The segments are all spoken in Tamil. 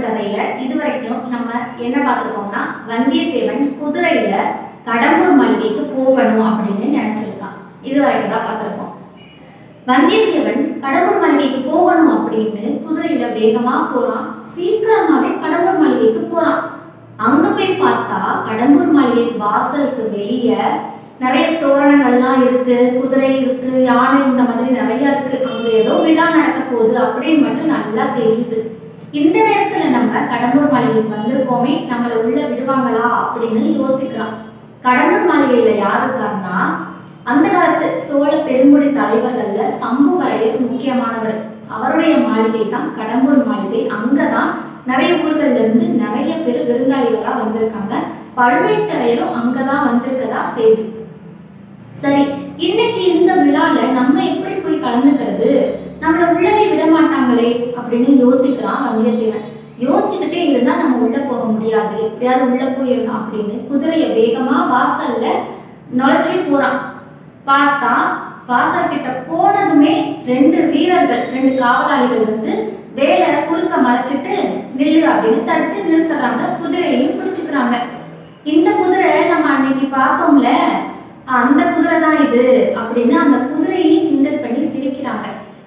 வந்தியத்தேவன் கதையில இதுவரைக்கும் நம்ம என்ன பார்த்துருக்கோம்னா, வந்தியத்தேவன் குதிரையில கடம்பூர் மாளிகைக்கு போகணும் அப்படின்னு நினைச்சிருக்கான். இதுவரைக்கும் தான் பார்த்துருக்கோம். வந்தியத்தேவன் கடம்பூர் மாளிகைக்கு போகணும் அப்படின்னு குதிரையில வேகமா போறான். சீக்கிரமாவே கடம்பூர் மாளிகைக்கு போறான். அங்க போய் பார்த்தா கடம்பூர் மாளிகை வாசலுக்கு வெளியே நிறைய தோரணங்கள்லாம் இருக்கு, குதிரை இருக்கு, யானை இந்த மாதிரி நிறைய இருக்கு. அங்க ஏதோ விழா நடக்க போகுது அப்படின்னு மட்டும் நல்லா தெரியுது. இந்த நேரத்துல நம்ம கடம்பூர் மாளிகைக்கு வந்திருக்கோமே, நம்மள உள்ள விடுவாங்களா அப்படின்னு யோசிக்கிறான். கடம்பூர் மாளிகையில யார் இருக்காருன்னா, அந்த காலத்து சோழ பெருங்குடி தலைவர்கள்ல சம்புவரையர் முக்கியமானவர். அவருடைய மாளிகை தான் கடம்பூர் மாளிகை. அங்கதான் நிறைய ஊர்கள்ல இருந்து நிறைய பேர் விருந்தாளிகளா வந்திருக்காங்க. பழுவேட்டரையரும் அங்கதான் வந்திருக்கதா செய்தி. சரி, இன்னைக்கு இந்த விழால நம்ம எப்படி போய் கலந்துக்கிறது, நம்மள உள்ளவே விட மாட்டாங்களே அப்படின்னு யோசிக்கிறான் வந்தியத்தேவன். யோசிச்சுக்கிட்டே இருந்தா நம்ம உள்ள போக முடியாது, எப்படியாவது உள்ள போயிடணும் அப்படின்னு குதிரைய வேகமா வாசல்ல நுழைச்சி போறான். பார்த்தா வாசல் கிட்ட போனதுமே ரெண்டு வீரர்கள், ரெண்டு காவலாளிகள் வந்து வேலை குறுக்க மறைச்சிட்டு நில்லு அப்படின்னு தடுத்து நிறுத்துறாங்க. குதிரையையும் பிடிச்சுக்கிறாங்க. இந்த குதிரை நம்ம அன்னைக்கு பார்த்தோம்ல, அந்த குதிரை தான் இது அப்படின்னு அந்த குதிரையை கிண்டல் பண்ணி சிரிக்கிறாங்க.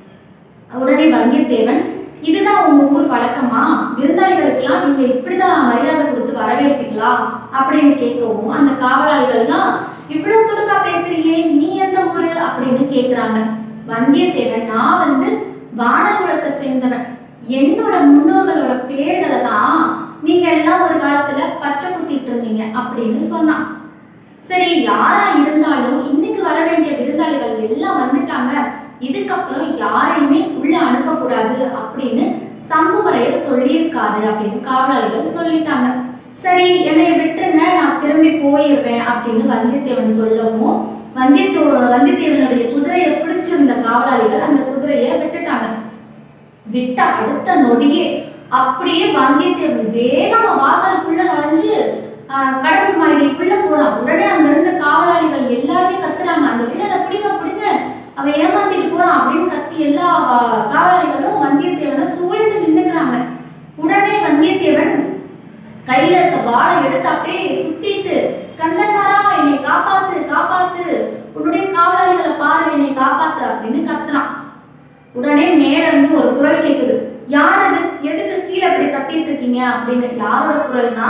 உடனே வந்தியத்தேவன், இதுதான் உங்க ஊர் வழக்கமா, விருந்தாளிகளுக்கெல்லாம் நீங்க இப்படிதான் மரியாதை கொடுத்து வரவேற்பீங்களா அப்படின்னு கேட்கவும், அந்த காவலாளிகள்லாம் இவ்வளவு துடுக்கா பேசுறியே, நீ எந்த ஊரு அப்படின்னு கேக்குறாங்க. வந்தியத்தேவன், நான் வந்து வானர் குலத்தை சேர்ந்தவன், என்னோட முன்னோர்களோட பேர்களை தான் நீங்க எல்லாம் ஒரு காலத்துல பச்சை குத்திட்டு இருந்தீங்க அப்படின்னு சொன்னான். சரி, யாரா இருந்தாலும் இன்னைக்கு வர வேண்டிய விருந்தாளிகள் எல்லாம் வந்துட்டாங்க, இதுக்கப்புறம் யாரையுமே உள்ள அனுப்பக்கூடாது அப்படின்னு சம்புவரையர் சொல்லியிருக்காரு அப்படின்னு காவலாளிகள் சொல்லிட்டாங்க. சரி, என்னை விட்டுருங்க, நான் திரும்பி போயிடுறேன் அப்படின்னு வந்தியத்தேவன் சொல்லவும், வந்தியத்தேவனுடைய குதிரையை பிடிச்சிருந்த காவலாளிகள் அந்த குதிரையை விட்டுட்டாங்க. விட்ட அடுத்த நொடியே அப்படியே வந்தியத்தேவன் வேகமா வாசலுக்குள்ள நுழைஞ்சு கடம்பூர் மாளிகைக்குள்ள போறான். உடனே அங்க இருந்த காவலாளிகள் எல்லாருமே கத்துறாங்க, அந்த வீரனை பிடிங்க பிடிங்க, அவன் ஏமாத்திட்டு போறான் அப்படின்னு கத்தி எல்லா காவலாளிகளும் வந்தியத்தேவனை சூழ்ந்து நின்னுக்கிறாங்க. உடனே வந்தியத்தேவன் கையில இருக்க வாளை எடுத்து அப்படியே சுத்திட்டு, கந்தன்மாரா என்னை காப்பாத்து காப்பாத்து, உன்னுடைய காவலாளிகளை பாரு, என்னை காப்பாத்து அப்படின்னு கத்துறான். உடனே மேல இருந்து ஒரு குரல் கேக்குது. யார் அது, எதுக்கு கீழே அப்படி கத்திட்டு இருக்கீங்க அப்படின்னு. யாரோட குரல்னா,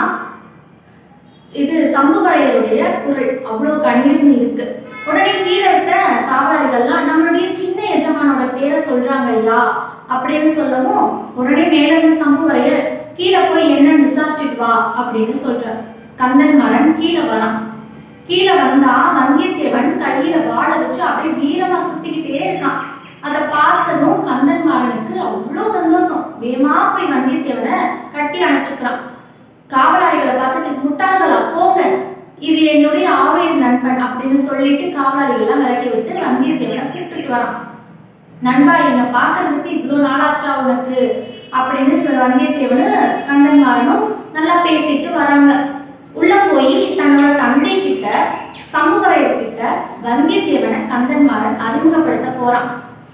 இது சம்புவரையருடைய குரல். அவ்வளவு கண்ணீர்னு இருக்கு. உடனே கீழே இருக்க காவலாளிகள்லாம் நம்மளுடைய சின்ன எஜமானோட பேரை சொல்றாங்க ஐயா அப்படின்னு சொல்லவும், உடனே மேல இருந்து சம்புவரையர், கீழே போய் என்னன்னு விசாரிச்சுட்டு வா அப்படின்னு சொல்றார். கந்தன்மாறன் கீழே வரான். கீழே வந்தா வந்தியத்தேவன் கையில வாழை வச்சு அப்படியே வீரமா சுத்திக்கிட்டே இருக்கான். அதை பார்த்ததும் கந்தன்மாறனுக்கு அவ்வளோ சந்தோஷம். வேகமா போய் வந்தியத்தேவனை கட்டி அணைச்சுக்கிறான். காவலாளிகளை பார்த்துட்டு, முட்டாள்களா போங்க, இது என்னுடைய ஆவேர் நண்பன் அப்படின்னு சொல்லிட்டு காவலாளிகள்லாம் விரட்டி விட்டு வந்தியத்தேவனை கூப்பிட்டுட்டு வரான். நண்பா, என்னை பார்க்கறதுக்கு இவ்வளோ நாளாச்சா உனக்கு அப்படின்னு வந்தியத்தேவனு கந்தன்மாறனும் நல்லா பேசிட்டு வராங்க. உள்ள போய் தன்னோட தந்தை கிட்ட, சம்புவரையர் கிட்ட வந்தியத்தேவனை கந்தன்மாறன் அறிமுகப்படுத்த போறான்.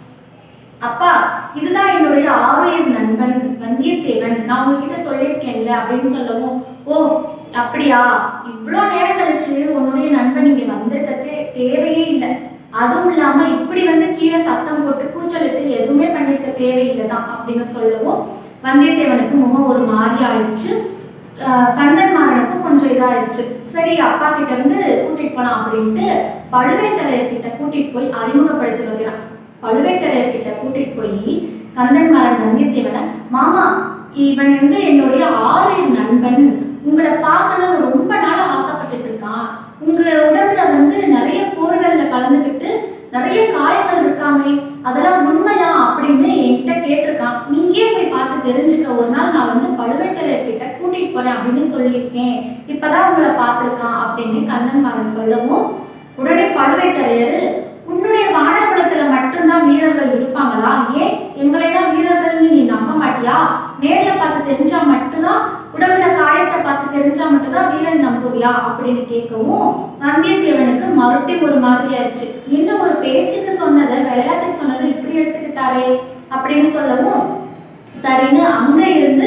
அப்பா, இதுதான் என்னுடைய ஆவேர் நண்பன் வந்தியத்தேவன், நான் உங்ககிட்ட சொல்லியிருக்கேன்ல அப்படின்னு சொல்லவும், ஓ அப்படியா, இவ்வளோ நேரம் கழிச்சு உன்னுடைய நண்பன் இங்க வந்திருக்கதே தேவையே இல்லை, அதுவும் இல்லாம இப்படி வந்து கீழே சத்தம் போட்டு கூச்சலிட்டு எதுவுமே பண்ணிருக்க தேவையில்லை தான் அப்படின்னு சொல்லவும், வந்தியத்தேவனுக்கு முகம் ஒரு மாதிரி ஆயிடுச்சு. கந்தன்மாறனுக்கும் கொஞ்சம் இதாயிடுச்சு. சரி, அப்பா கிட்ட இருந்து கூட்டிட்டு போலாம் அப்படின்ட்டு பழுவேட்டரையர்கிட்ட கூட்டிட்டு போய் அறிமுகப்படுத்தி வைக்கிறான். பழுவேட்டரையர்கிட்ட கூட்டிட்டு போய் கந்தன்மாறன் வந்தியத்தேவனை, மாமா, இவன் வந்து என்னுடைய ஆவேர் நண்பன், உங்களை பார்க்கணும்னு ரொம்ப நாளா ஆசைப்பட்டுட்டு இருக்கான், உங்க உடம்புல வந்து நிறைய போர்கள்ல கலந்துக்கிட்டு நிறைய காயங்கள் இருக்காமே, அதெல்லாம் உண்மையா அப்படின்னு என்கிட்ட கேட்டிருக்கான். நீயே போய் பார்த்து தெரிஞ்சுக்க, ஒரு நாள் நான் வந்து பழுவேட்டரையர்கிட்ட கூட்டிட்டு போறேன் அப்படின்னு சொல்லியிருக்கேன், இப்பதான் உங்களை பார்த்திருக்கான் அப்படின்னு கந்தன்மாறன் சொல்லவும், உடனே பழுவேட்டரையர், உன்னுடைய வானர் குலத்துல மட்டும்தான் வீரர்கள் இருப்பாங்களா, ஏன் எங்களையெல்லாம் வீரர்கள்னு நீ நம்ப மாட்டியா, நேர்ல பார்த்து தெரிஞ்சா மட்டும்தான், உடம்புல காயத்தை பார்த்து தெரிஞ்சா மட்டும்தான் வீரன் நம்புவியா அப்படின்னு கேட்கவும், வந்தியத்தேவனுக்கு மறுபடியும் ஒரு மாதிரி ஆயிடுச்சு. என்ன ஒரு பேச்சுக்கு சொன்னதை விளையாட்டுக்கு சொன்னதை இப்படி எடுத்துக்கிட்டாரே அப்படின்னு சொல்லவும், சரின்னு அங்க இருந்து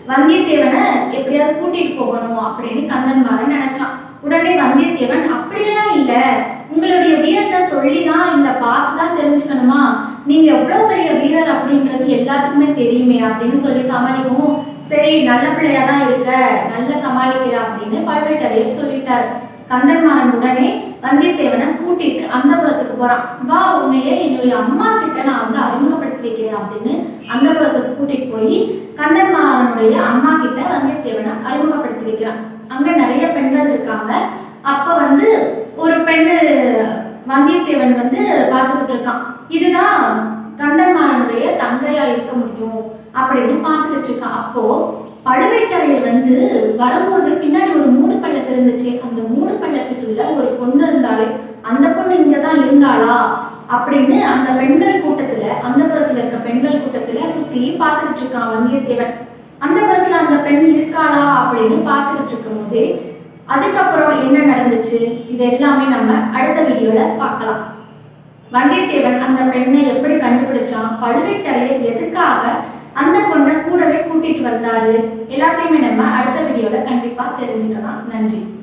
வந்தியத்தேவனை எப்படியாவது கூட்டிட்டு போகணும் அப்படின்னு கந்தன்மாறன் நினைச்சான். உடனே வந்தியத்தேவன் அப்படியெல்லாம் இல்ல, உங்களுடைய வீரத்தை சொல்லிதான் இல்ல பார்த்துதான் தெரிஞ்சுக்கணுமா, நீங்க எவ்வளவு பெரிய வீரர் அப்படின்றது எல்லாத்துக்குமே தெரியுமே அப்படின்னு சொல்லி சமாளிக்கவும், சரி நல்ல பிள்ளையா தான் இருக்க, நல்ல சமாளிக்கிற அப்படின்னு பழுவேட்டரையர் சொல்லிட்டாரு. கந்தன்மாறன் உடனே வந்தியத்தேவனை கூட்டிட்டு அந்தப்புறத்துக்கு போறான். வா, உன்னையே என்னுடைய அம்மா கிட்ட நான் வந்து அறிமுகப்படுத்தி வைக்கிறேன் அப்படின்னு அந்தப்புறத்துக்கு கூட்டிட்டு போய் கந்தன்மாறனுடைய அம்மா கிட்ட வந்தியத்தேவனை அறிமுகப்படுத்தி வைக்கிறான். அங்க நிறைய பெண்கள் இருக்காங்க. அப்ப வந்து ஒரு பெண்ணு வந்தியத்தேவன் வந்து பார்த்துக்கிட்டு இருக்கான். இதுதான் கந்தன்மாறனுடைய தங்கையா இருக்க முடியும் அப்படின்னு பார்த்துக்கிட்டு இருக்கான். அப்போ பழுவேட்டரையர் வந்து வரும்போது பின்னாடி ஒரு மூடு பள்ளக்கு இருந்துச்சு. அந்த மூடு பள்ளக்குள்ள ஒரு பொண்ணு இருந்தாலே, அந்த பொண்ணு இங்கதான் இருந்தாளா அப்படின்னு அந்த பெண்கள் கூட்டத்துல, அந்த புறத்துல இருக்க பெண்கள் கூட்டத்துல சுத்தி பார்த்துக்கிட்டு இருக்கான் வந்தியத்தேவன். அந்த புறத்துல அந்த பெண் இருக்காளா அப்படின்னு பார்த்துக்கிட்டு இருக்கும் போதே அதுக்கப்புறம் என்ன நடந்துச்சு இது எல்லாமே நம்ம அடுத்த வீடியோல பார்க்கலாம். வந்தியத்தேவன் அந்த பெண்ணை எப்படி கண்டுபிடிச்சான், பழுவேட்டரையர் எதுக்காக அந்த பொண்ணை கூடவே கூட்டிட்டு வந்தாரு, எல்லாத்தையுமே நம்ம அடுத்த வீடியோல கண்டிப்பா தெரிஞ்சுக்கலாம். நன்றி.